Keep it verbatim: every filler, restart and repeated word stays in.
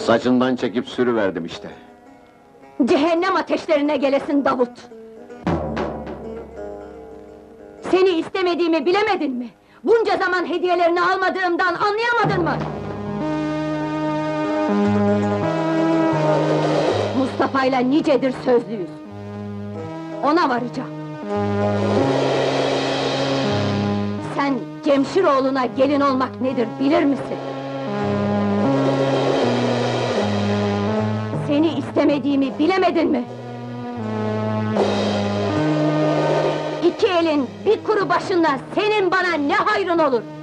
Saçından çekip sürüverdim işte. Cehennem ateşlerine gelesin Davut! Seni istemediğimi bilemedin mi? Bunca zaman hediyelerini almadığımdan anlayamadın mı? Mustafa'yla nicedir sözlüyüz. Ona varacağım. Sen Cemşiroğlu'na gelin olmak nedir bilir misin? Seni istemediğimi bilemedin mi? İki elin bir kuru başınla senin bana ne hayrın olur?